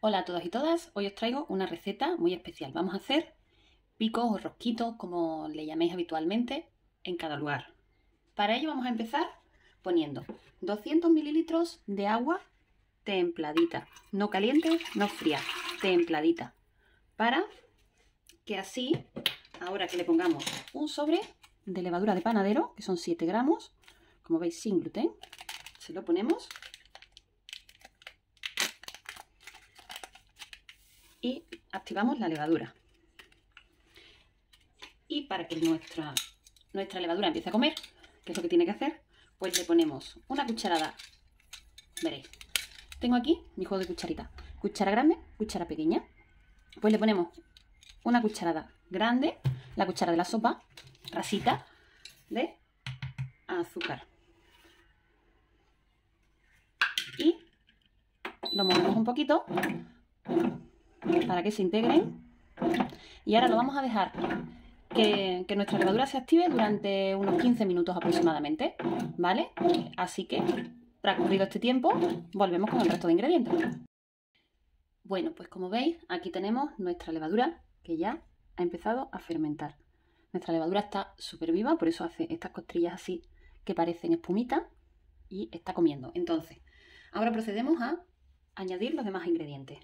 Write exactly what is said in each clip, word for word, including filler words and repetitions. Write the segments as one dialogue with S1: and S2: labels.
S1: Hola a todas y todas, hoy os traigo una receta muy especial. Vamos a hacer picos o rosquitos, como le llaméis habitualmente, en cada lugar. Para ello vamos a empezar poniendo doscientos mililitros de agua templadita, no caliente, no fría, templadita, para que así, ahora que le pongamos un sobre de levadura de panadero, que son siete gramos, como veis sin gluten, se lo ponemos y activamos la levadura. Y para que nuestra, nuestra levadura empiece a comer, que es lo que tiene que hacer, pues le ponemos una cucharada. Veréis, tengo aquí mi juego de cucharita, cuchara grande, cuchara pequeña. Pues le ponemos una cucharada grande, la cuchara de la sopa, rasita de azúcar. Y lo movemos un poquito para que se integren. Y ahora lo vamos a dejar que, que nuestra levadura se active durante unos quince minutos aproximadamente, ¿vale? Así que, transcurrido este tiempo, volvemos con el resto de ingredientes. Bueno, pues como veis, aquí tenemos nuestra levadura que ya ha empezado a fermentar. Nuestra levadura está súper viva, por eso hace estas costrillas así que parecen espumita y está comiendo. Entonces, ahora procedemos a añadir los demás ingredientes.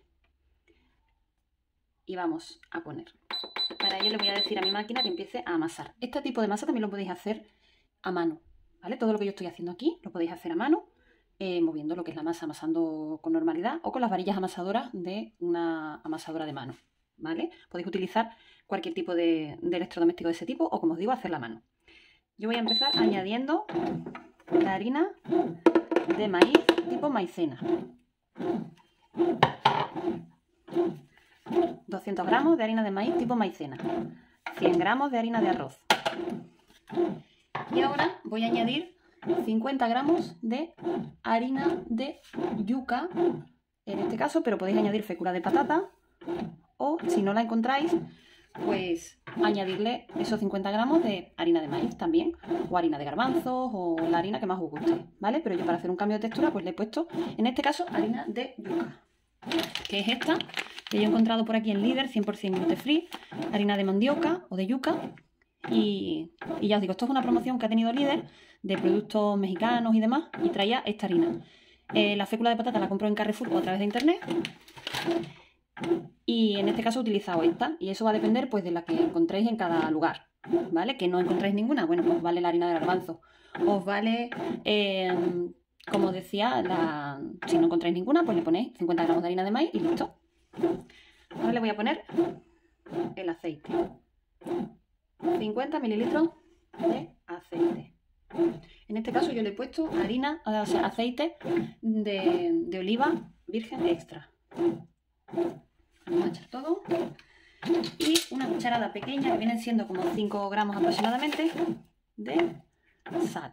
S1: Y vamos a poner. Para ello le voy a decir a mi máquina que empiece a amasar. Este tipo de masa también lo podéis hacer a mano, ¿vale? Todo lo que yo estoy haciendo aquí lo podéis hacer a mano, eh, moviendo lo que es la masa, amasando con normalidad o con las varillas amasadoras de una amasadora de mano, ¿vale? Podéis utilizar cualquier tipo de, de electrodoméstico de ese tipo o, como os digo, hacerla a mano. Yo voy a empezar añadiendo la harina de maíz tipo maicena. doscientos gramos de harina de maíz tipo maicena, cien gramos de harina de arroz. Y ahora voy a añadir cincuenta gramos de harina de yuca, en este caso, pero podéis añadir fécula de patata o, si no la encontráis, pues añadirle esos cincuenta gramos de harina de maíz también, o harina de garbanzos, o la harina que más os guste, ¿vale? Pero yo, para hacer un cambio de textura, pues le he puesto, en este caso, harina de yuca, que es esta que yo he encontrado por aquí en Líder, cien por cien gluten free, harina de mandioca o de yuca. Y, y ya os digo, esto es una promoción que ha tenido Líder de productos mexicanos y demás, y traía esta harina. Eh, la fécula de patata la compro en Carrefour o a través de internet, y en este caso he utilizado esta, y eso va a depender pues de la que encontréis en cada lugar, ¿vale? Que no encontráis ninguna, bueno, pues vale la harina de garbanzo, os vale, eh, como decía, la... si no encontráis ninguna, pues le ponéis cincuenta gramos de harina de maíz y listo. Ahora le voy a poner el aceite, cincuenta mililitros de aceite. En este caso yo le he puesto harina, o sea, aceite de, de oliva virgen extra. Vamos a echar todo. Y una cucharada pequeña, que vienen siendo como cinco gramos aproximadamente, de sal.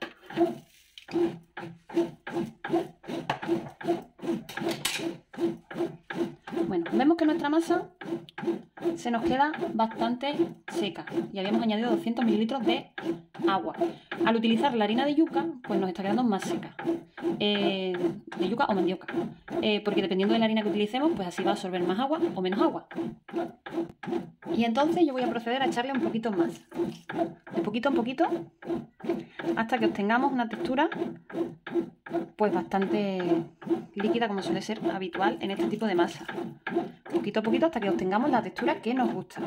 S1: Bueno, vemos que nuestra masa se nos queda bastante seca y habíamos añadido doscientos mililitros de agua. Al utilizar la harina de yuca, pues nos está quedando más seca, eh, de yuca o mandioca, eh, porque dependiendo de la harina que utilicemos, pues así va a absorber más agua o menos agua. Y entonces yo voy a proceder a echarle un poquito más, de poquito en poquito, hasta que obtengamos una textura pues bastante líquida, como suele ser habitual en este tipo de masa. Poquito a poquito hasta que obtengamos la textura que nos gusta.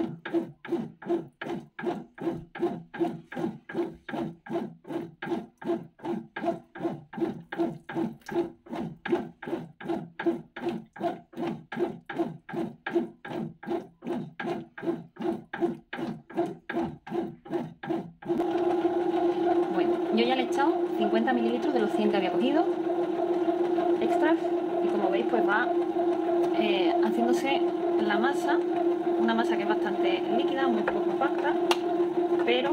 S1: Bueno, yo ya le he echado cincuenta mililitros de los cien que había cogido extras, y como veis pues va eh, haciéndose la masa, una masa que es bastante líquida, muy poco compacta, pero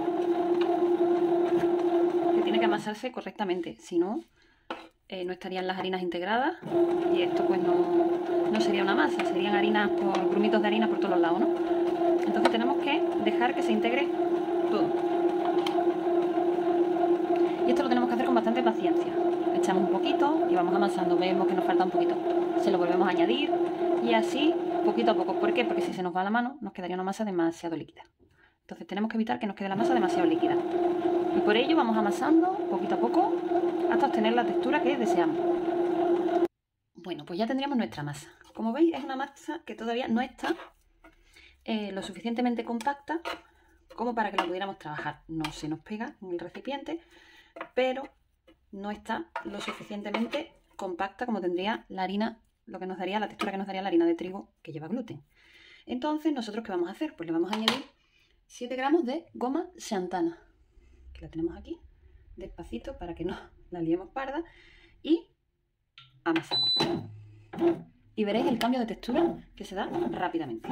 S1: que tiene que amasarse correctamente, si no, eh, no estarían las harinas integradas y esto pues no, no sería una masa, serían harinas por grumitos de harina por todos los lados, ¿no? Entonces tenemos que dejar que se integre todo. Y esto lo tenemos que hacer con bastante paciencia. echamos un poquito y vamos amasando. Vemos que nos falta un poquito, se lo volvemos a añadir y así poquito a poco. ¿Por qué? Porque si se nos va la mano nos quedaría una masa demasiado líquida. Entonces tenemos que evitar que nos quede la masa demasiado líquida. Y por ello vamos amasando poquito a poco hasta obtener la textura que deseamos. Bueno, pues ya tendríamos nuestra masa. Como veis, es una masa que todavía no está eh, lo suficientemente compacta como para que la pudiéramos trabajar. No se nos pega en el recipiente, pero no está lo suficientemente compacta como tendría la harina, lo que nos daría, la textura que nos daría la harina de trigo que lleva gluten. Entonces, ¿nosotros qué vamos a hacer? Pues le vamos a añadir siete gramos de goma xantana, que la tenemos aquí, despacito para que no la liemos parda, y amasamos. Y veréis el cambio de textura que se da rápidamente.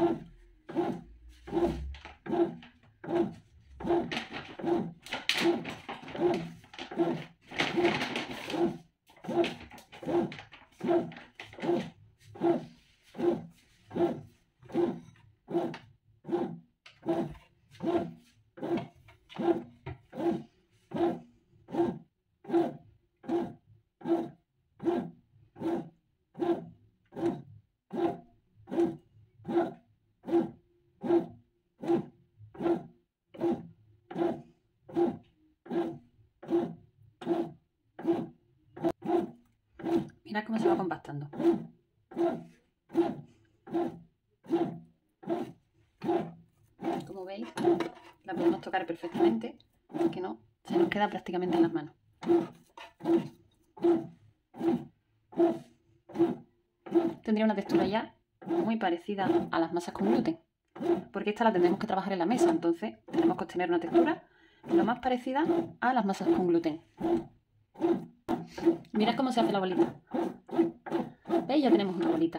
S1: Mirad cómo se va compactando. Como veis, la podemos tocar perfectamente, que no se nos queda prácticamente en las manos. Tendría una textura ya muy parecida a las masas con gluten, porque esta la tendremos que trabajar en la mesa, entonces tenemos que obtener una textura lo más parecida a las masas con gluten. Mirad cómo se hace la bolita. ¿Veis? Ya tenemos una bolita.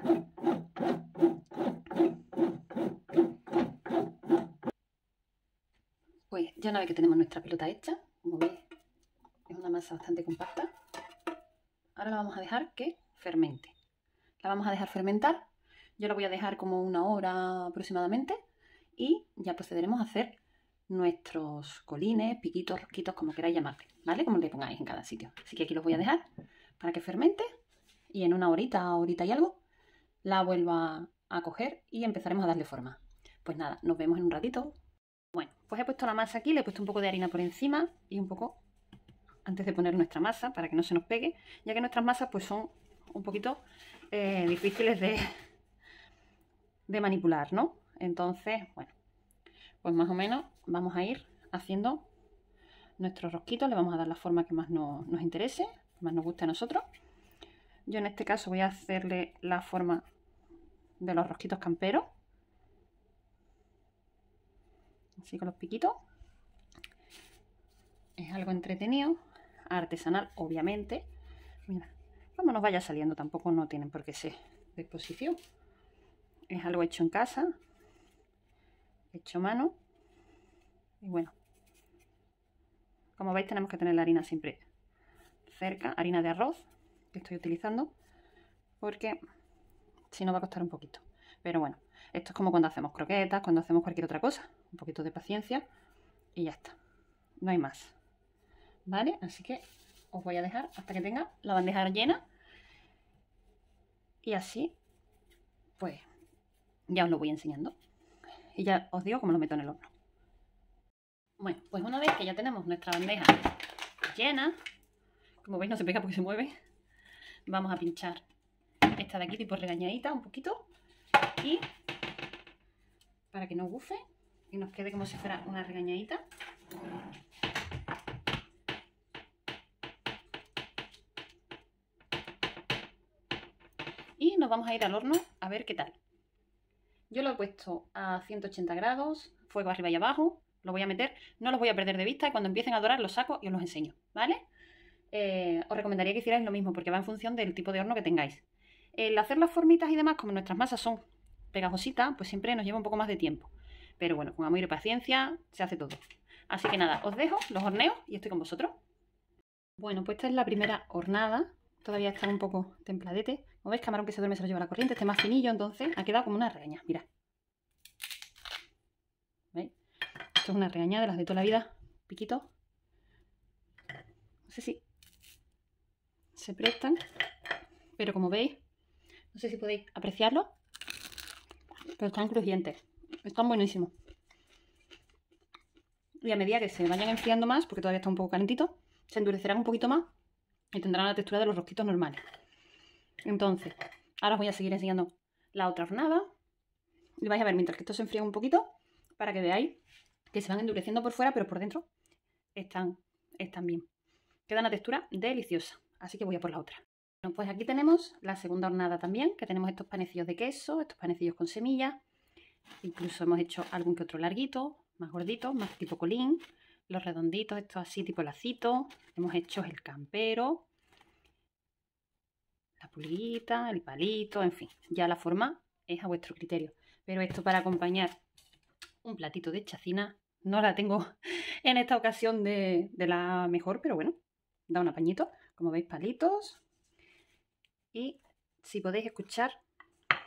S1: Pues ya una vez que tenemos nuestra pelota hecha, como veis, es una masa bastante compacta. Ahora la vamos a dejar que fermente. La vamos a dejar fermentar. Yo la voy a dejar como una hora aproximadamente y ya procederemos a hacer nuestros colines, piquitos, rosquitos, como queráis llamarle, ¿vale? Como le pongáis en cada sitio. Así que aquí los voy a dejar para que fermente y en una horita, horita y algo, la vuelvo a, a coger y empezaremos a darle forma. Pues nada, nos vemos en un ratito. Bueno, pues he puesto la masa aquí, le he puesto un poco de harina por encima y un poco antes de poner nuestra masa para que no se nos pegue, ya que nuestras masas pues son un poquito eh, difíciles de, de manipular, ¿no? Entonces, bueno, pues más o menos vamos a ir haciendo nuestros rosquitos, le vamos a dar la forma que más nos, nos interese, que más nos guste a nosotros. Yo en este caso voy a hacerle la forma de los rosquitos camperos, así con los piquitos. Es algo entretenido, artesanal obviamente. Mira, como nos vaya saliendo, tampoco no tienen por qué ser de exposición. Es algo hecho en casa, hecho a mano. Y bueno, como veis tenemos que tener la harina siempre cerca, harina de arroz que estoy utilizando, porque si no va a costar un poquito. Pero bueno, esto es como cuando hacemos croquetas, cuando hacemos cualquier otra cosa. Un poquito de paciencia y ya está. No hay más. ¿Vale? Así que os voy a dejar hasta que tenga la bandeja llena. Y así, pues, ya os lo voy enseñando. Y ya os digo cómo lo meto en el horno. Bueno, pues una vez que ya tenemos nuestra bandeja llena, como veis no se pega porque se mueve, vamos a pinchar esta de aquí tipo regañadita un poquito y para que no bufe y nos quede como si fuera una regañadita. Y nos vamos a ir al horno a ver qué tal. Yo lo he puesto a ciento ochenta grados, fuego arriba y abajo. Lo voy a meter, no los voy a perder de vista y cuando empiecen a dorar los saco y os los enseño, ¿vale? Eh, os recomendaría que hicierais lo mismo porque va en función del tipo de horno que tengáis. El hacer las formitas y demás, como nuestras masas son pegajositas, pues siempre nos lleva un poco más de tiempo. Pero bueno, con amor y paciencia se hace todo. Así que nada, os dejo, los horneo y estoy con vosotros. Bueno, pues esta es la primera hornada. Todavía están un poco templadetes. Como veis, camarón que se duerme se lo lleva la corriente. Este más finillo, entonces ha quedado como una regaña. Mirad. ¿Veis? Esto es una regaña de las de toda la vida. Piquito. No sé si se prestan, pero como veis, no sé si podéis apreciarlo, pero están crujientes, están buenísimos. Y a medida que se vayan enfriando más, porque todavía está un poco calentito, se endurecerán un poquito más y tendrán la textura de los rosquitos normales. Entonces, ahora os voy a seguir enseñando la otra hornada. Y vais a ver mientras que esto se enfría un poquito, para que veáis que se van endureciendo por fuera, pero por dentro están, están bien. Queda una textura deliciosa. Así que voy a por la otra. Bueno, pues aquí tenemos la segunda hornada también, que tenemos estos panecillos de queso, estos panecillos con semillas. Incluso hemos hecho algún que otro larguito, más gordito, más tipo colín. Los redonditos, estos así tipo lacito. Hemos hecho el campero, la pulguita, el palito, en fin. Ya la forma es a vuestro criterio. Pero esto para acompañar un platito de chacina, no la tengo en esta ocasión de, de la mejor, pero bueno, da un apañito. Como veis, palitos. Y si podéis escuchar, a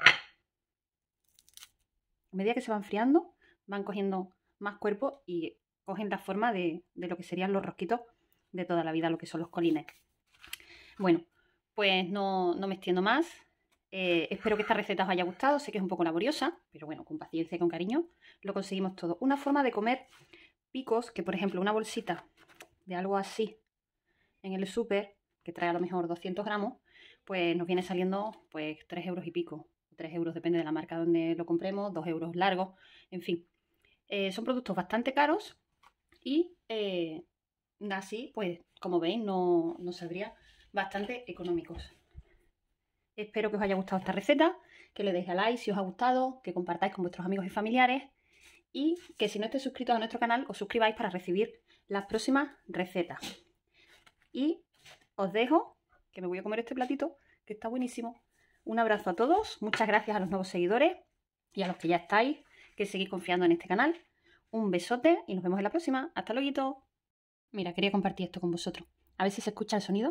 S1: medida que se va enfriando, van cogiendo más cuerpo y cogen la forma de, de lo que serían los rosquitos de toda la vida, lo que son los colines. Bueno, pues no, no me extiendo más. Eh, espero que esta receta os haya gustado. Sé que es un poco laboriosa, pero bueno, con paciencia y con cariño lo conseguimos todo. Una forma de comer picos, que por ejemplo una bolsita de algo así en el súper, que trae a lo mejor doscientos gramos, pues nos viene saliendo pues tres euros y pico. tres euros depende de la marca donde lo compremos, dos euros largos, en fin. Eh, son productos bastante caros y eh, así, pues como veis, no, no saldría bastante económicos. Espero que os haya gustado esta receta, que le deis a like si os ha gustado, que compartáis con vuestros amigos y familiares y que si no estáis suscritos a nuestro canal os suscribáis para recibir las próximas recetas. Y os dejo, que me voy a comer este platito, que está buenísimo. Un abrazo a todos, muchas gracias a los nuevos seguidores y a los que ya estáis, que seguís confiando en este canal. Un besote y nos vemos en la próxima. Hasta luego. Mira, quería compartir esto con vosotros. A ver si se escucha el sonido.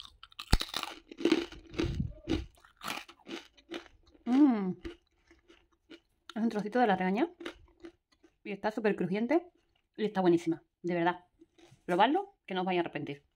S1: Mmm. Es un trocito de la regaña. Y está súper crujiente. Y está buenísima. De verdad. Probadlo, que no os vais a arrepentir.